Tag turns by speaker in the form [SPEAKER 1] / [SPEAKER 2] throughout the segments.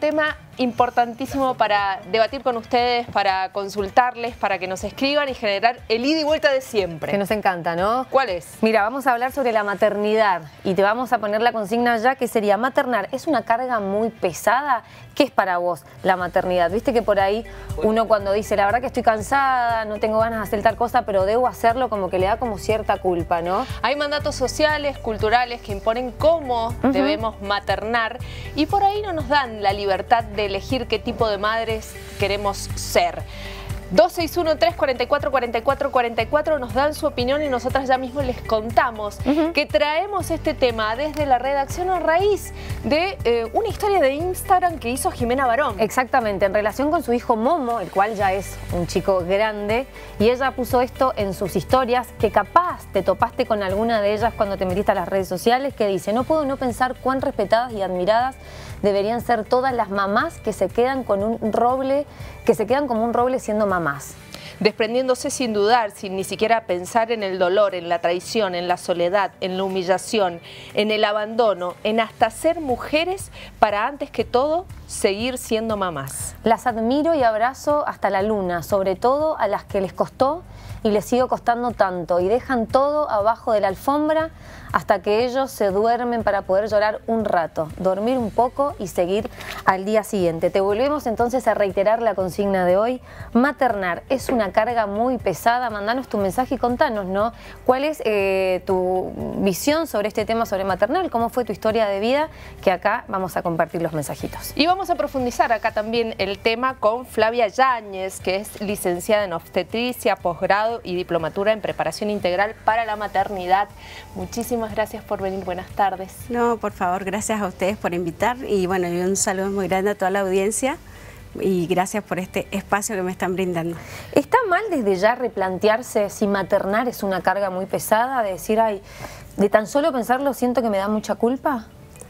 [SPEAKER 1] tema importantísimo para debatir con ustedes, para consultarles, para que nos escriban y generar el ida y vuelta de siempre.
[SPEAKER 2] Que nos encanta, ¿no?
[SPEAKER 1] ¿Cuál es?
[SPEAKER 2] Mira, vamos a hablar sobre la maternidad y te vamos a poner la consigna ya, que sería: maternar, ¿es una carga muy pesada? ¿Qué es para vos la maternidad? Viste que por ahí uno cuando dice, la verdad que estoy cansada, no tengo ganas de hacer tal cosa, pero debo hacerlo, como que le da como cierta culpa, ¿no?
[SPEAKER 1] Hay mandatos sociales, culturales que imponen cómo debemos maternar y por ahí no nos dan la libertad de elegir qué tipo de madres queremos ser. 261-344-4444 nos dan su opinión y nosotras ya mismo les contamos que traemos este tema desde la redacción a raíz de una historia de Instagram que hizo Jimena Barón.
[SPEAKER 2] Exactamente, en relación con su hijo Momo, el cual ya es un chico grande, y ella puso esto en sus historias, que capaz te topaste con alguna de ellas cuando te metiste a las redes sociales, que dice: no puedo no pensar cuán respetadas y admiradas deberían ser todas las mamás que se quedan con un roble, que se quedan como un roble siendo mamás.
[SPEAKER 1] Desprendiéndose sin dudar, sin ni siquiera pensar en el dolor, en la traición, en la soledad, en la humillación, en el abandono, en hasta ser mujeres para antes que todo seguir siendo mamás.
[SPEAKER 2] Las admiro y abrazo hasta la luna, sobre todo a las que les costó y les sigue costando tanto y dejan todo abajo de la alfombra hasta que ellos se duermen para poder llorar un rato, dormir un poco y seguir al día siguiente. Te volvemos entonces a reiterar la consigna de hoy: maternar, ¿es una carga muy pesada? Mandanos tu mensaje y contanos, ¿no? ¿Cuál es tu visión sobre este tema, sobre maternal? ¿Cómo fue tu historia de vida? Que acá vamos a compartir los mensajitos.
[SPEAKER 1] Y vamos a profundizar acá también el tema con Flavia Yáñez, que es licenciada en obstetricia, posgrado y diplomatura en preparación integral para la maternidad. Muchísimas gracias por venir, buenas tardes.
[SPEAKER 3] No, por favor, gracias a ustedes por invitar y bueno, y un saludo muy grande a toda la audiencia y gracias por este espacio que me están brindando.
[SPEAKER 2] ¿Está mal desde ya replantearse si maternar es una carga muy pesada? De decir, ay, de tan solo pensarlo siento que me da mucha culpa.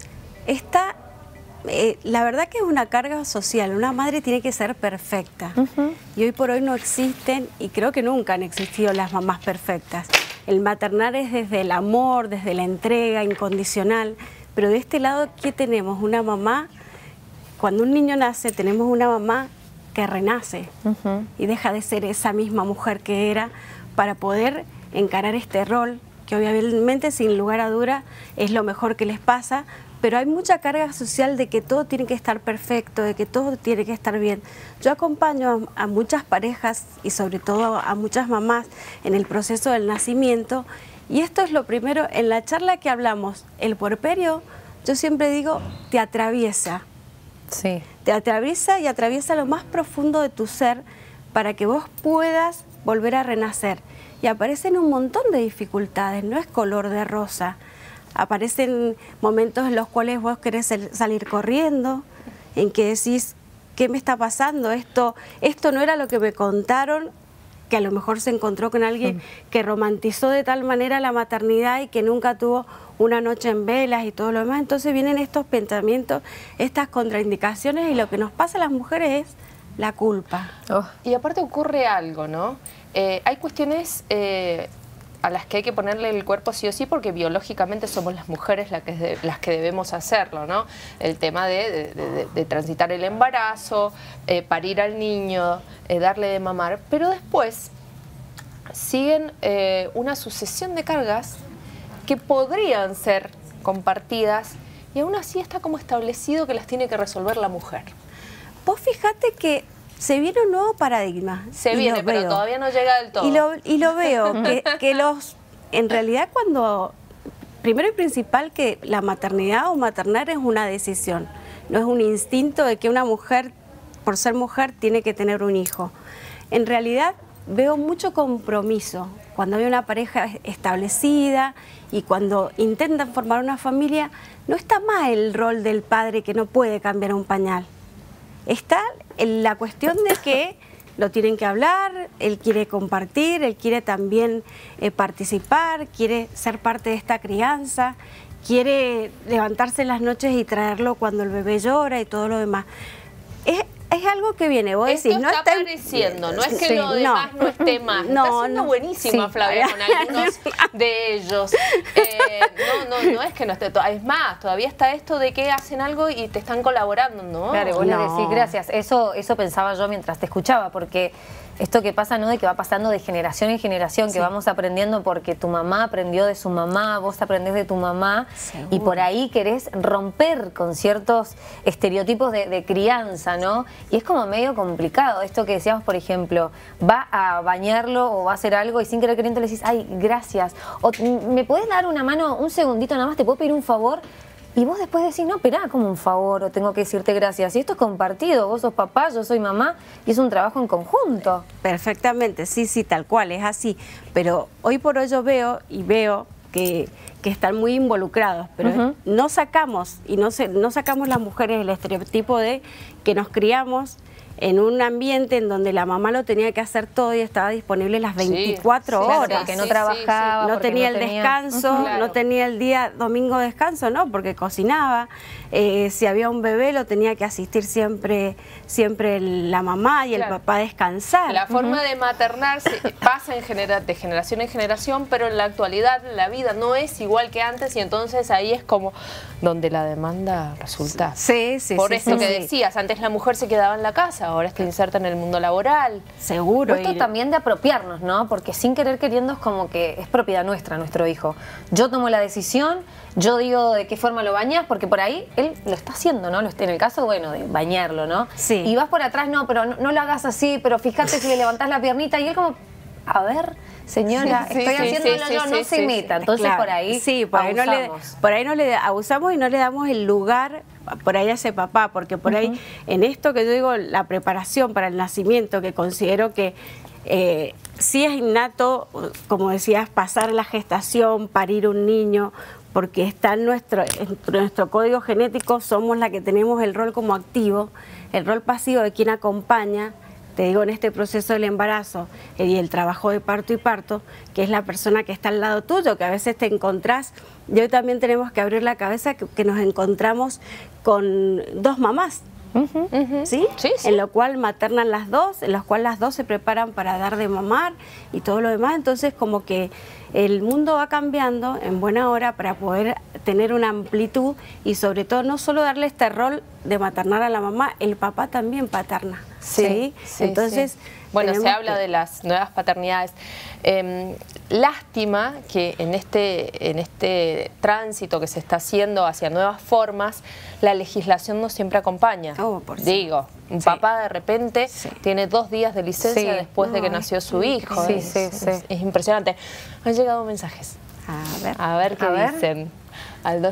[SPEAKER 3] La verdad que es una carga social, una madre tiene que ser perfecta y hoy por hoy no existen y creo que nunca han existido las mamás perfectas. El maternar es desde el amor, desde la entrega incondicional, pero de este lado, ¿qué tenemos? Una mamá, cuando un niño nace, tenemos una mamá que renace y deja de ser esa misma mujer que era para poder encarar este rol, que obviamente sin lugar a duda es lo mejor que les pasa, pero hay mucha carga social de que todo tiene que estar perfecto, de que todo tiene que estar bien. Yo acompaño a muchas parejas y sobre todo a muchas mamás en el proceso del nacimiento y esto es lo primero, en la charla que hablamos, el puerperio, yo siempre digo, te atraviesa.
[SPEAKER 2] Sí.
[SPEAKER 3] Te atraviesa y atraviesa lo más profundo de tu ser para que vos puedas volver a renacer. Y aparecen un montón de dificultades, no es color de rosa. Aparecen momentos en los cuales vos querés salir corriendo, en que decís, ¿qué me está pasando? Esto no era lo que me contaron, que a lo mejor se encontró con alguien que romantizó de tal manera la maternidad y que nunca tuvo una noche en velas y todo lo demás. Entonces vienen estos pensamientos, estas contraindicaciones y lo que nos pasa a las mujeres es la culpa.
[SPEAKER 1] Y aparte ocurre algo, ¿no? Hay cuestiones a las que hay que ponerle el cuerpo sí o sí, porque biológicamente somos las mujeres las que debemos hacerlo, ¿no? El tema de transitar el embarazo, parir al niño, darle de mamar, pero después siguen una sucesión de cargas que podrían ser compartidas y aún así está como establecido que las tiene que resolver la mujer.
[SPEAKER 3] Vos fijate que se viene un nuevo paradigma.
[SPEAKER 1] Se viene, pero todavía no llega del todo.
[SPEAKER 3] Y lo veo, en realidad primero y principal que la maternidad o maternar es una decisión, no es un instinto de que una mujer, por ser mujer, tiene que tener un hijo. En realidad veo mucho compromiso cuando hay una pareja establecida y cuando intentan formar una familia, no está más el rol del padre que no puede cambiar un pañal. Está la cuestión de que lo tienen que hablar, él quiere compartir, él quiere también participar, quiere ser parte de esta crianza, quiere levantarse en las noches y traerlo cuando el bebé llora y todo lo demás. es algo que viene, vos
[SPEAKER 1] Esto
[SPEAKER 3] decís, no
[SPEAKER 1] está
[SPEAKER 3] está
[SPEAKER 1] apareciendo, no es que
[SPEAKER 3] sí,
[SPEAKER 1] lo demás no esté más.
[SPEAKER 3] No,
[SPEAKER 1] Está siendo
[SPEAKER 3] no.
[SPEAKER 1] buenísima,
[SPEAKER 3] Sí.
[SPEAKER 1] Flavia, con algunos de ellos. No es que no esté. Es más, todavía está esto de que hacen algo y te están colaborando, ¿no?
[SPEAKER 2] Claro, vos le
[SPEAKER 3] No.
[SPEAKER 2] decís gracias. Eso pensaba yo mientras te escuchaba, porque esto que pasa, ¿no? De que va pasando de generación en generación, que vamos aprendiendo porque tu mamá aprendió de su mamá, vos aprendés de tu mamá,
[SPEAKER 3] Seguro.
[SPEAKER 2] y por ahí querés romper con ciertos estereotipos de crianza, ¿no? Y es como medio complicado. Esto que decíamos, por ejemplo, va a bañarlo o va a hacer algo y sin querer queriendo le decís, ay, gracias. O ¿me podés dar una mano, un segundito nada más? ¿Te puedo pedir un favor? Y vos después decís, no, esperá, como un favor, o tengo que decirte gracias. Y esto es compartido, vos sos papá, yo soy mamá, y es un trabajo en conjunto.
[SPEAKER 3] Perfectamente, sí, tal cual, es así. Pero hoy por hoy yo veo que están muy involucrados, pero no sacamos, no sacamos las mujeres el estereotipo de que nos criamos en un ambiente en donde la mamá lo tenía que hacer todo y estaba disponible las 24
[SPEAKER 2] Claro,
[SPEAKER 3] horas.
[SPEAKER 2] porque no trabajaba,
[SPEAKER 3] No
[SPEAKER 2] porque
[SPEAKER 3] tenía el
[SPEAKER 2] tenía-
[SPEAKER 3] descanso,
[SPEAKER 1] Claro.
[SPEAKER 3] no tenía el día domingo descanso, no, porque cocinaba. Si había un bebé lo tenía que asistir siempre la mamá y el
[SPEAKER 1] Claro.
[SPEAKER 3] papá a descansar.
[SPEAKER 1] La forma de maternar pasa de generación en generación, pero en la actualidad la vida no es igual que antes y entonces ahí es como donde la demanda resulta.
[SPEAKER 3] Sí,
[SPEAKER 1] Por
[SPEAKER 3] sí,
[SPEAKER 1] eso
[SPEAKER 3] sí,
[SPEAKER 1] que
[SPEAKER 3] sí.
[SPEAKER 1] decías, antes la mujer se quedaba en la casa, ahora está inserta en el mundo laboral.
[SPEAKER 3] Seguro.
[SPEAKER 2] Esto también de apropiarnos, ¿no? Porque sin querer queriendo es como que es propiedad nuestra, nuestro hijo. Yo tomo la decisión, yo digo de qué forma lo bañas, porque por ahí él lo está haciendo, ¿no? En el caso, bueno, de bañarlo, ¿no?
[SPEAKER 3] Sí.
[SPEAKER 2] Y vas por atrás, no, pero no lo hagas así, pero fíjate si le levantás la piernita y él como, a ver, señora,
[SPEAKER 1] Sí,
[SPEAKER 2] estoy
[SPEAKER 1] sí,
[SPEAKER 2] haciéndolo
[SPEAKER 1] sí,
[SPEAKER 2] yo,
[SPEAKER 1] sí,
[SPEAKER 2] no
[SPEAKER 1] sí,
[SPEAKER 2] se
[SPEAKER 1] sí,
[SPEAKER 2] meta.
[SPEAKER 1] sí.
[SPEAKER 2] Entonces
[SPEAKER 3] Claro,
[SPEAKER 2] por ahí
[SPEAKER 3] sí, por ahí no le abusamos y no le damos el lugar por ahí a ese papá, porque por ahí en esto que yo digo, la preparación para el nacimiento, que considero que sí es innato, como decías, pasar la gestación, parir un niño, porque está en nuestro código genético, somos la que tenemos el rol como activo, el rol pasivo de quien acompaña, te digo, en este proceso del embarazo y el trabajo de parto y parto, que es la persona que está al lado tuyo, que a veces te encontrás, y hoy también tenemos que abrir la cabeza que nos encontramos con dos mamás, ¿sí?
[SPEAKER 1] Sí, sí.
[SPEAKER 3] En lo cual maternan las dos, en lo cual las dos se preparan para dar de mamar y todo lo demás, entonces como que el mundo va cambiando en buena hora para poder tener una amplitud y sobre todo no solo darle este rol de maternar a la mamá, el papá también paterna. ¿Sí? Entonces,
[SPEAKER 1] sí. Bueno, se
[SPEAKER 3] tenemos
[SPEAKER 1] habla
[SPEAKER 3] que-
[SPEAKER 1] de las nuevas paternidades. Lástima que en este tránsito que se está haciendo hacia nuevas formas, la legislación no siempre acompaña.
[SPEAKER 3] Oh, por
[SPEAKER 1] Digo, un
[SPEAKER 3] Sí.
[SPEAKER 1] papá de repente
[SPEAKER 3] Sí.
[SPEAKER 1] tiene 2 días de licencia
[SPEAKER 2] Sí.
[SPEAKER 1] después de que
[SPEAKER 3] No,
[SPEAKER 1] nació
[SPEAKER 3] es
[SPEAKER 1] su hijo.
[SPEAKER 2] Sí,
[SPEAKER 1] es,
[SPEAKER 2] sí, sí.
[SPEAKER 1] es impresionante. Han llegado mensajes.
[SPEAKER 3] A ver.
[SPEAKER 1] Qué
[SPEAKER 2] A ver.
[SPEAKER 1] dicen. Al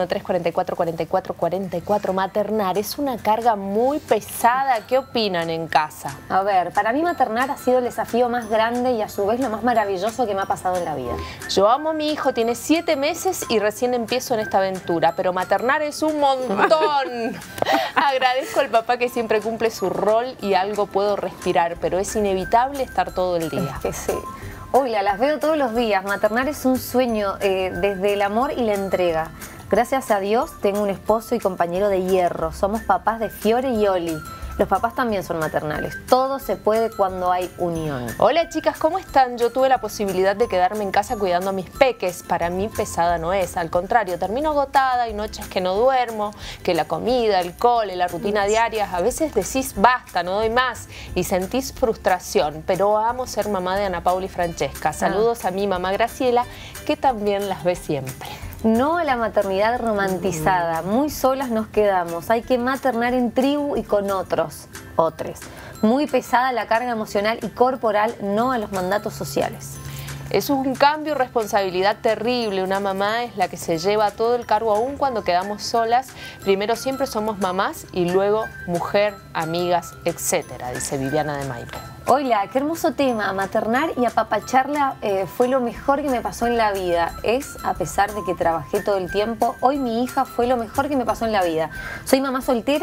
[SPEAKER 1] 2613-44-44-44. Maternar es una carga muy pesada. ¿Qué opinan en casa?
[SPEAKER 2] A ver, para mí maternar ha sido el desafío más grande y a su vez lo más maravilloso que me ha pasado en la vida.
[SPEAKER 1] Yo amo a mi hijo, tiene 7 meses y recién empiezo en esta aventura, pero maternar es un montón. Agradezco al papá que siempre cumple su rol y algo puedo respirar, pero es inevitable estar todo el día.
[SPEAKER 2] Es que sí. Hola, las veo todos los días. Maternar es un sueño desde el amor y la entrega. Gracias a Dios tengo un esposo y compañero de hierro. Somos papás de Fiore y Oli. Los papás también son maternales. Todo se puede cuando hay unión.
[SPEAKER 1] Hola chicas, ¿cómo están? Yo tuve la posibilidad de quedarme en casa cuidando a mis peques. Para mí pesada no es, al contrario, termino agotada, hay noches que no duermo, que la comida, el cole, la rutina diaria, a veces decís basta, no doy más y sentís frustración, pero amo ser mamá de Ana Paula y Francesca. Saludos a mi mamá Graciela, que también las ve siempre.
[SPEAKER 2] No a la maternidad romantizada. Muy solas nos quedamos. Hay que maternar en tribu y con otros. Muy pesada la carga emocional y corporal, no a los mandatos sociales.
[SPEAKER 1] Es un cambio y responsabilidad terrible. Una mamá es la que se lleva todo el cargo aún cuando quedamos solas. Primero siempre somos mamás y luego mujer, amigas, etcétera, dice Viviana de Maipo.
[SPEAKER 2] Hola, qué hermoso tema. Maternar y apapacharla fue lo mejor que me pasó en la vida. Es, a pesar de que trabajé todo el tiempo, hoy mi hija fue lo mejor que me pasó en la vida. Soy mamá soltera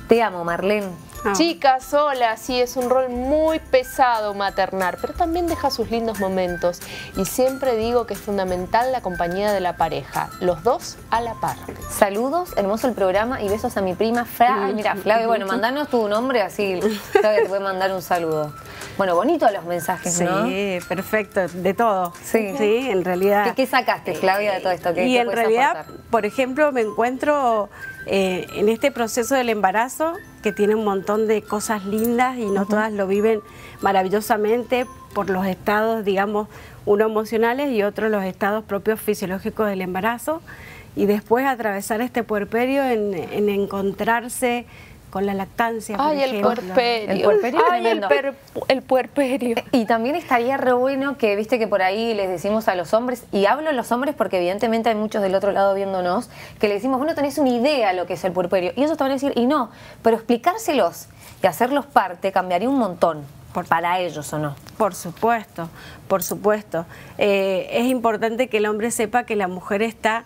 [SPEAKER 2] Te amo, Marlene.
[SPEAKER 1] Chicas, hola, sí, es un rol muy pesado maternar, pero también deja sus lindos momentos. Y siempre digo que es fundamental la compañía de la pareja, los dos a la par.
[SPEAKER 2] Saludos, hermoso el programa y besos a mi prima Flavia. Mira, Flavia, bueno, mandanos tu nombre, así Flavia te puede mandar un saludo. Bueno, bonitos los mensajes, ¿no?
[SPEAKER 3] Sí, perfecto, de todo.
[SPEAKER 2] Sí,
[SPEAKER 3] sí, en realidad.
[SPEAKER 2] ¿Qué sacaste, Flavia, de todo esto?
[SPEAKER 3] Y en realidad, por ejemplo, me encuentro en este proceso del embarazo, que tiene un montón de cosas lindas y no todas lo viven maravillosamente por los estados, digamos, uno emocionales y otro los estados propios fisiológicos del embarazo. Y después atravesar este puerperio en encontrarse con la lactancia, por ejemplo.
[SPEAKER 1] El puerperio.
[SPEAKER 2] El puerperio es tremendo.
[SPEAKER 1] El puerperio.
[SPEAKER 2] Y también estaría re bueno que, viste que por ahí les decimos a los hombres, y hablo a los hombres porque evidentemente hay muchos del otro lado viéndonos, que le decimos, vos no tenés una idea lo que es el puerperio. Y ellos te van a decir, y no, pero explicárselos y hacerlos parte cambiaría un montón. Para ellos, ¿o no?
[SPEAKER 3] Por supuesto, por supuesto. Es importante que el hombre sepa que la mujer está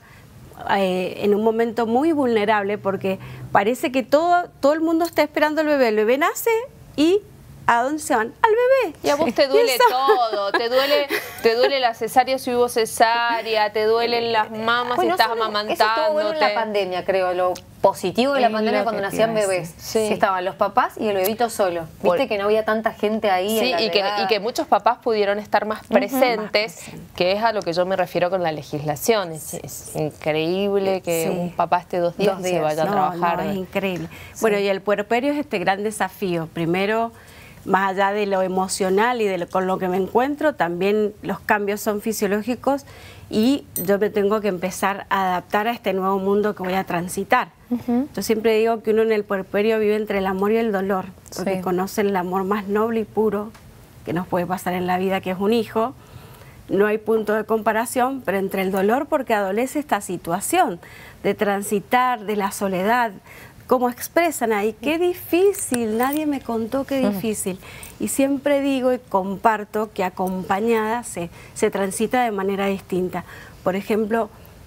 [SPEAKER 3] en un momento muy vulnerable, porque parece que todo el mundo está esperando al bebé. El bebé nace y ¿a dónde se van? Al bebé.
[SPEAKER 1] Y a vos te duele todo, te duele la cesárea si hubo cesárea, te duelen las mamas si estás amamantándote.
[SPEAKER 2] Eso estuvo bueno en la pandemia, creo, lo positivo de la pandemia cuando nacían bebés.
[SPEAKER 1] Sí.
[SPEAKER 2] Que estaban los papás y el bebito solo. Viste que no había tanta gente ahí.
[SPEAKER 1] Sí, y que muchos papás pudieron estar más presentes, que es a lo que yo me refiero con la legislación. Es increíble que un papá esté 2 días y se vaya a trabajar.
[SPEAKER 3] No, es increíble. Bueno, y el puerperio es este gran desafío. Primero, más allá de lo emocional y con lo que me encuentro, también los cambios son fisiológicos y yo me tengo que empezar a adaptar a este nuevo mundo que voy a transitar. Yo siempre digo que uno en el puerperio vive entre el amor y el dolor, porque conoce el amor más noble y puro que nos puede pasar en la vida, que es un hijo. No hay punto de comparación, pero entre el dolor, porque adolece esta situación de transitar, de la soledad, cómo expresan ahí, qué difícil, nadie me contó qué difícil. Y siempre digo y comparto que acompañada se transita de manera distinta. Por ejemplo,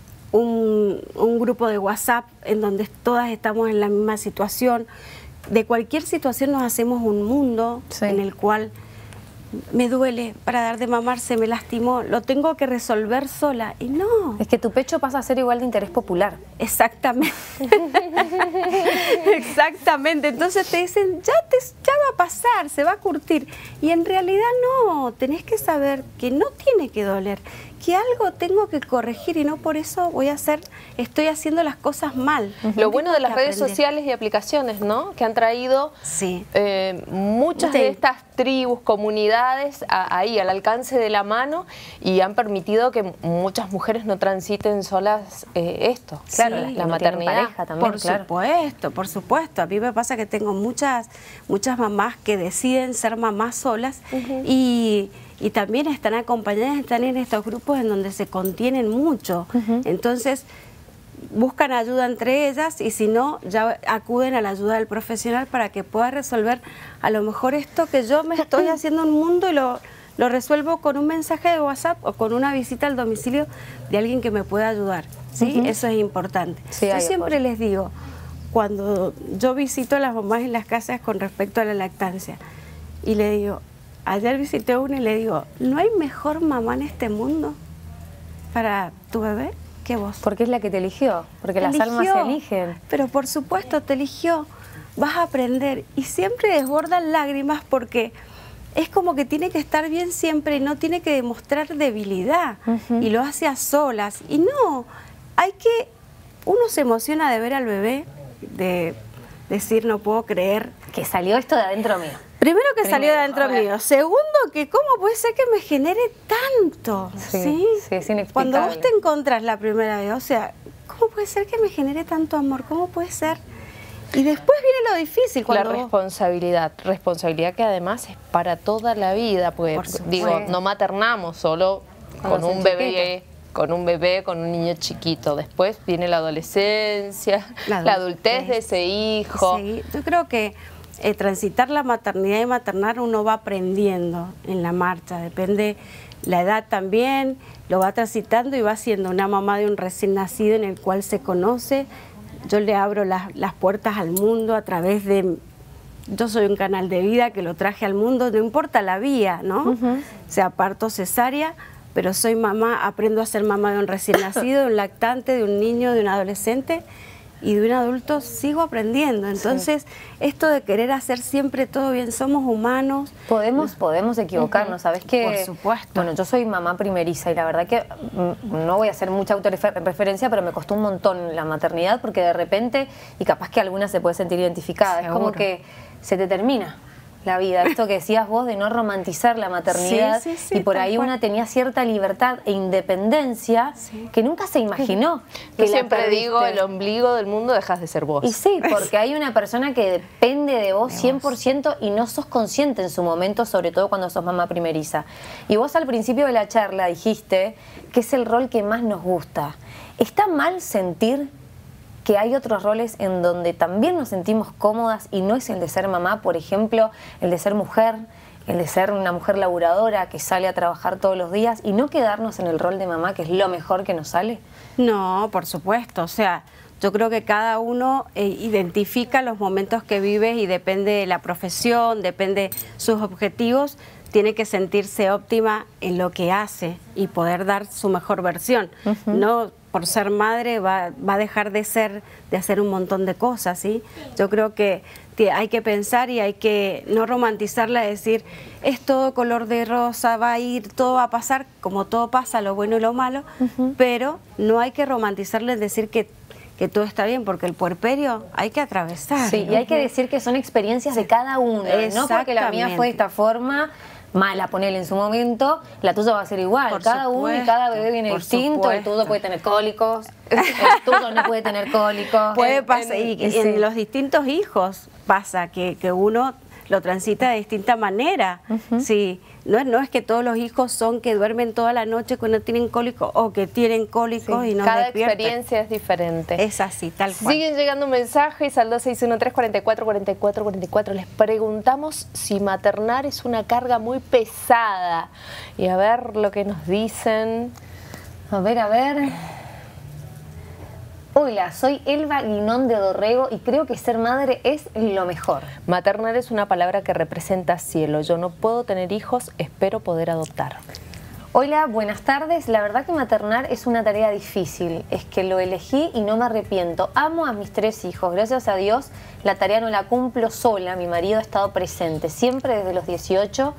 [SPEAKER 3] un grupo de WhatsApp en donde todas estamos en la misma situación. De cualquier situación nos hacemos un mundo en el cual me duele, para dar de mamar se me lastimó, lo tengo que resolver sola. Y no.
[SPEAKER 2] Es que tu pecho pasa a ser igual de interés popular.
[SPEAKER 3] Exactamente. Exactamente. Entonces te dicen, ya va a pasar, se va a curtir. Y en realidad no, tenés que saber que no tiene que doler, que algo tengo que corregir y no por eso estoy haciendo las cosas mal.
[SPEAKER 1] Lo bueno de las redes sociales y aplicaciones, ¿no? Que han traído muchas de estas tribus, comunidades ahí al alcance de la mano y han permitido que muchas mujeres no transiten solas esto.
[SPEAKER 2] Claro,
[SPEAKER 1] la maternidad.
[SPEAKER 2] Pareja también,
[SPEAKER 3] por supuesto. A mí me pasa que tengo muchas mamás que deciden ser mamás solas y también están acompañadas, están en estos grupos en donde se contienen mucho. Entonces, buscan ayuda entre ellas y si no, ya acuden a la ayuda del profesional para que pueda resolver a lo mejor esto que yo me estoy haciendo un mundo y lo resuelvo con un mensaje de WhatsApp o con una visita al domicilio de alguien que me pueda ayudar. ¿Sí? Eso es importante. Yo siempre les digo, cuando yo visito a las mamás en las casas con respecto a la lactancia, y le digo, ayer visité una y le digo, ¿no hay mejor mamá en este mundo para tu bebé que vos?
[SPEAKER 2] Porque es la que te eligió, porque las almas se eligen.
[SPEAKER 3] Pero por supuesto te eligió, vas a aprender y siempre desbordan lágrimas porque es como que tiene que estar bien siempre y no tiene que demostrar debilidad y lo hace a solas. Y no, uno se emociona de ver al bebé, de decir no puedo creer.
[SPEAKER 2] Que salió esto de adentro mío.
[SPEAKER 3] Primero que salió de adentro mío. Segundo, que cómo puede ser que me genere tanto. Sí,
[SPEAKER 2] es inexplicable.
[SPEAKER 3] Cuando vos te encontrás la primera vez, o sea, ¿cómo puede ser que me genere tanto amor? ¿Cómo puede ser? Y después viene lo difícil.
[SPEAKER 1] La responsabilidad que además es para toda la vida, porque digo, no maternamos solo con un bebé. Con un bebé, con un niño chiquito. Después viene la adolescencia, la adultez de ese hijo.
[SPEAKER 3] Sí, yo creo que transitar la maternidad y maternar uno va aprendiendo en la marcha. Depende la edad también, lo va transitando y va siendo una mamá de un recién nacido en el cual se conoce yo le abro las puertas al mundo a través de... Yo soy un canal de vida que lo traje al mundo, no importa la vía, ¿no? Sea parto, cesárea, pero soy mamá, aprendo a ser mamá de un recién nacido, de un lactante, de un niño, de un adolescente y de un adulto, sigo aprendiendo. Entonces, esto de querer hacer siempre todo bien, somos humanos.
[SPEAKER 2] Podemos equivocarnos, ¿sabes qué?
[SPEAKER 3] Por supuesto.
[SPEAKER 2] Bueno, yo soy mamá primeriza y la verdad que no voy a hacer mucha autorreferencia, pero me costó un montón la maternidad porque de repente, y capaz que alguna se puede sentir identificada,
[SPEAKER 3] Seguro.
[SPEAKER 2] es como que se te termina la vida. Esto que decías vos de no romantizar la maternidad,
[SPEAKER 3] sí,
[SPEAKER 2] y por ahí una tenía cierta libertad e independencia que nunca se imaginó.
[SPEAKER 1] Yo siempre digo, el ombligo del mundo dejas de ser vos.
[SPEAKER 2] Y sí, porque hay una persona que depende de vos 100% y no sos consciente en su momento, sobre todo cuando sos mamá primeriza. Y vos al principio de la charla dijiste que es el rol que más nos gusta. ¿Está mal sentir que hay otros roles en donde también nos sentimos cómodas y no es el de ser mamá, por ejemplo, el de ser mujer, el de ser una mujer laburadora que sale a trabajar todos los días y no quedarnos en el rol de mamá, que es lo mejor que nos sale?
[SPEAKER 3] No, por supuesto, o sea, yo creo que cada uno identifica los momentos que vive y depende de la profesión, depende de sus objetivos, tiene que sentirse óptima en lo que hace y poder dar su mejor versión. No por ser madre va a dejar de hacer un montón de cosas, ¿sí? Yo creo que hay que pensar y hay que no romantizarla, decir, es todo color de rosa, va a ir, todo va a pasar, como todo pasa, lo bueno y lo malo, pero no hay que romantizarle, decir que todo está bien, porque el puerperio hay que atravesar.
[SPEAKER 2] Sí, y hay que decir que son experiencias de cada uno, no porque la mía fue de esta forma, mala, ponele en su momento, la tuya va a ser igual.
[SPEAKER 3] Por
[SPEAKER 2] cada
[SPEAKER 3] supuesto,
[SPEAKER 2] uno y cada bebé viene distinto,
[SPEAKER 3] supuesto.
[SPEAKER 2] el tuyo puede tener cólicos, el tuyo no puede tener cólicos.
[SPEAKER 3] Puede pasar, y
[SPEAKER 2] sí.
[SPEAKER 3] en los distintos hijos pasa que uno lo transita de distinta manera. Sí, no es que todos los hijos son que duermen toda la noche cuando tienen cólicos o que tienen cólicos y no
[SPEAKER 1] cada
[SPEAKER 3] despiertan.
[SPEAKER 1] experiencia es diferente.
[SPEAKER 3] Es así, tal cual.
[SPEAKER 1] Siguen llegando mensajes al 2613-444444. Les preguntamos si maternar es una carga muy pesada. Y a ver lo que nos dicen.
[SPEAKER 2] A ver. Hola, soy Elba Guinón de Dorrego y creo que ser madre es lo mejor.
[SPEAKER 1] Maternar es una palabra que representa cielo. Yo no puedo tener hijos, espero poder adoptar.
[SPEAKER 2] Hola, buenas tardes. La verdad que maternar es una tarea difícil. Es que lo elegí y no me arrepiento. Amo a mis 3 hijos. Gracias a Dios la tarea no la cumplo sola. Mi marido ha estado presente siempre desde los 18,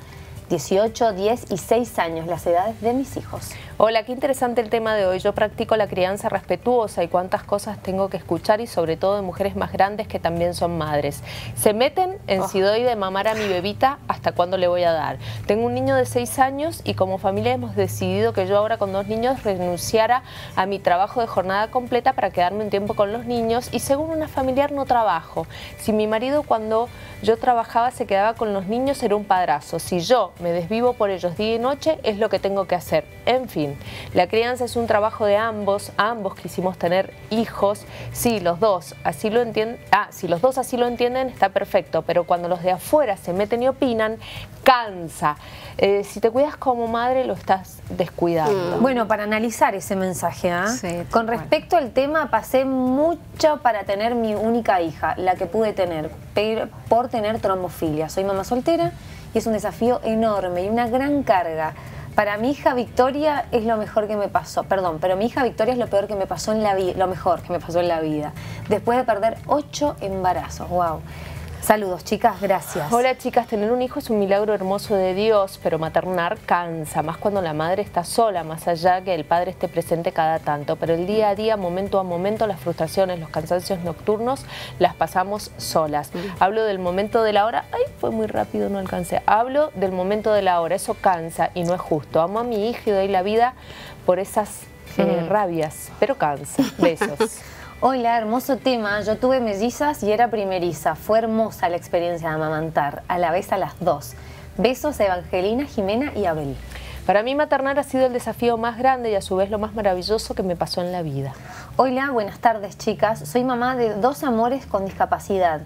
[SPEAKER 2] 10 y 6 años, las edades de mis hijos.
[SPEAKER 1] Hola, qué interesante el tema de hoy. Yo practico la crianza respetuosa y cuántas cosas tengo que escuchar y sobre todo de mujeres más grandes que también son madres. Se meten en si doy de mamar a mi bebita, hasta cuándo le voy a dar. Tengo un niño de 6 años y como familia hemos decidido que yo ahora con 2 niños renunciara a mi trabajo de jornada completa para quedarme un tiempo con los niños y según una familiar no trabajo. Si mi marido cuando yo trabajaba se quedaba con los niños era un padrazo. Si yo me desvivo por ellos día y noche es lo que tengo que hacer. En fin. La crianza es un trabajo de ambos quisimos tener hijos, sí, los dos así lo entienden, si los dos así lo entienden está perfecto, pero cuando los de afuera se meten y opinan, cansa. Si te cuidas como madre lo estás descuidando.
[SPEAKER 2] Bueno, para analizar ese mensaje,
[SPEAKER 3] Sí,
[SPEAKER 2] con respecto al tema, pasé mucho para tener mi única hija, la que pude tener, por tener trombofilia. Soy mamá soltera y es un desafío enorme y una gran carga. Para mi hija Victoria es lo mejor que me pasó, pero mi hija Victoria es lo peor que me pasó en la vida, lo mejor que me pasó en la vida, después de perder 8 embarazos, wow. Saludos, chicas, gracias.
[SPEAKER 1] Hola, chicas, tener un hijo es un milagro hermoso de Dios, pero maternar cansa, más cuando la madre está sola, más allá que el padre esté presente cada tanto. Pero el día a día, momento a momento, las frustraciones, los cansancios nocturnos, las pasamos solas. Hablo del momento de la hora, ay, fue muy rápido, no alcancé. Hablo del momento de la hora, eso cansa y no es justo. Amo a mi hija y doy la vida por esas rabias, pero cansa. Besos.
[SPEAKER 2] Hola, hermoso tema. Yo tuve mellizas y era primeriza. Fue hermosa la experiencia de amamantar, a la vez a las 2. Besos a Evangelina, Jimena y Abel.
[SPEAKER 1] Para mí maternar ha sido el desafío más grande y a su vez lo más maravilloso que me pasó en la vida.
[SPEAKER 2] Hola, buenas tardes, chicas. Soy mamá de 2 amores con discapacidad.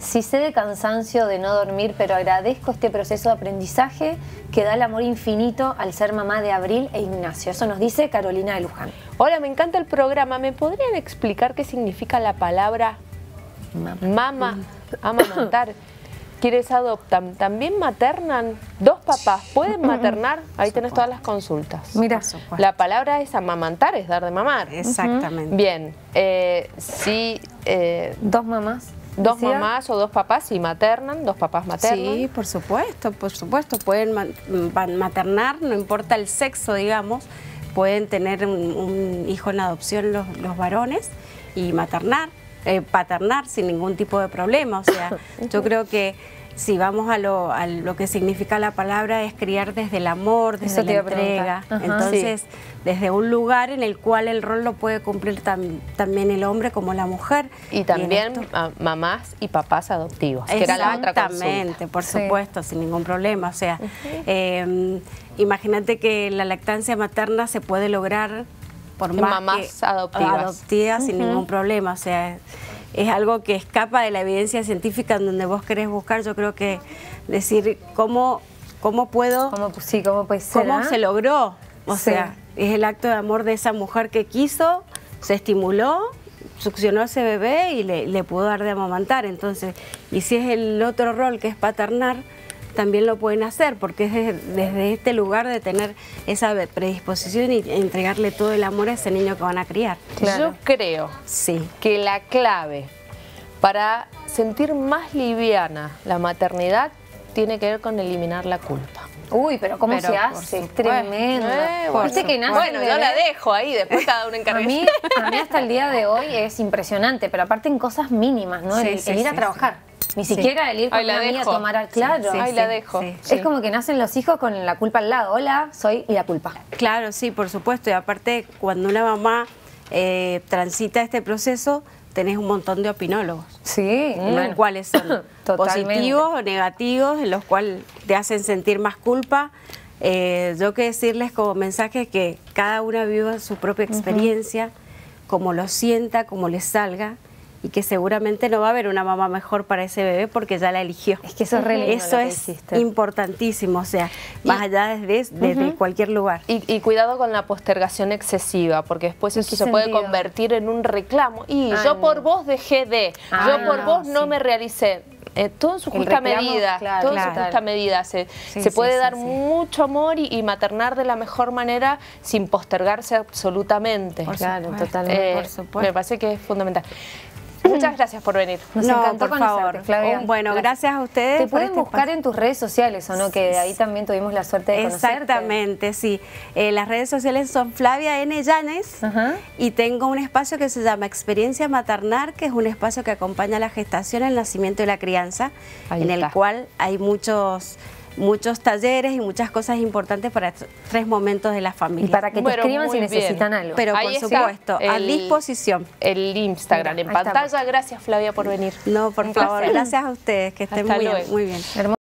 [SPEAKER 2] sí sé de cansancio de no dormir, pero agradezco este proceso de aprendizaje que da el amor infinito al ser mamá de Abril e Ignacio. Eso nos dice Carolina de Luján.
[SPEAKER 1] Hola, me encanta el programa. ¿Me podrían explicar qué significa la palabra mama, amamantar? ¿Quiénes adoptan? ¿También maternan? ¿Dos papás pueden maternar? Ahí tenés todas las consultas.
[SPEAKER 2] Mira,
[SPEAKER 1] la palabra es amamantar, es dar de mamar.
[SPEAKER 3] Exactamente.
[SPEAKER 1] Bien, sí.
[SPEAKER 2] ¿Dos mamás?
[SPEAKER 1] ¿Dos mamás o dos papás sí maternan? ¿Dos papás maternan?
[SPEAKER 3] Sí, por supuesto. Pueden maternar, no importa el sexo, digamos. Pueden tener un hijo en adopción los varones y maternar. Paternar sin ningún tipo de problema. O sea, yo creo que si vamos a lo que significa la palabra es criar desde el amor, desde la entrega. Entonces, desde un lugar en el cual el rol lo puede cumplir también el hombre como la mujer.
[SPEAKER 1] Y también mamás y papás adoptivos, que era la otra consulta.
[SPEAKER 3] Exactamente, por supuesto, sin ningún problema. O sea, imagínate que la lactancia materna se puede lograr por
[SPEAKER 1] mamás adoptivas
[SPEAKER 3] sin ningún problema. O sea, es algo que escapa de la evidencia científica en donde vos querés buscar. Yo creo que decir cómo puedo,
[SPEAKER 2] cómo puede ser,
[SPEAKER 3] cómo se logró. O sea, es el acto de amor de esa mujer que quiso, se estimuló, succionó a ese bebé y le pudo dar de amamantar. Entonces, y si es el otro rol que es paternar, también lo pueden hacer, porque es desde este lugar de tener esa predisposición y entregarle todo el amor a ese niño que van a criar.
[SPEAKER 1] Yo creo que la clave para sentir más liviana la maternidad tiene que ver con eliminar la culpa.
[SPEAKER 2] Uy, pero ¿cómo se hace? Es tremendo.
[SPEAKER 1] Viste que nace bueno, yo la dejo ahí, después cada uno encarga.
[SPEAKER 2] A mí hasta el día de hoy es impresionante, pero aparte en cosas mínimas, ¿no? El ir a trabajar. Ni siquiera el ir con una amiga a tomar, claro.
[SPEAKER 1] Ahí la dejo.
[SPEAKER 2] Es como que nacen los hijos con la culpa al lado. Hola, soy la culpa.
[SPEAKER 3] Claro, sí, por supuesto. Y aparte, cuando una mamá transita este proceso, tenés un montón de opinólogos.
[SPEAKER 2] Sí.
[SPEAKER 3] Los cuales son positivos o negativos, en los cuales te hacen sentir más culpa. Yo que decirles como mensaje que cada una viva su propia experiencia, como lo sienta, como le salga. Y que seguramente no va a haber una mamá mejor para ese bebé porque ya la eligió.
[SPEAKER 2] Es que eso es re lindo.
[SPEAKER 3] Eso es importantísimo, o sea, más allá desde cualquier lugar.
[SPEAKER 1] Y cuidado con la postergación excesiva, porque después eso se puede convertir en un reclamo. Y yo por vos dejé de, yo por vos no me realicé. Todo en su justa medida, todo en su justa medida. Se puede dar mucho amor y maternar de la mejor manera sin postergarse absolutamente.
[SPEAKER 2] Claro, totalmente.
[SPEAKER 3] Por supuesto.
[SPEAKER 1] Me parece que es fundamental. Muchas gracias por venir.
[SPEAKER 2] Nos encantó
[SPEAKER 3] por favor,
[SPEAKER 2] Flavia.
[SPEAKER 3] Bueno, gracias a ustedes.
[SPEAKER 2] Te pueden buscar en tus redes sociales, ¿o no? Que ahí también tuvimos la suerte de conocerte.
[SPEAKER 3] Exactamente, sí. Las redes sociales son Flavia N. Llanes y tengo un espacio que se llama Experiencia Maternar, que es un espacio que acompaña la gestación, el nacimiento y la crianza, el cual hay muchos talleres y muchas cosas importantes para 3 momentos de la familia.
[SPEAKER 2] Y para que te escriban si necesitan algo.
[SPEAKER 3] Pero por supuesto, a disposición.
[SPEAKER 1] El Instagram en pantalla. Gracias, Flavia, por venir.
[SPEAKER 3] No, por favor, gracias a ustedes, que estén muy bien.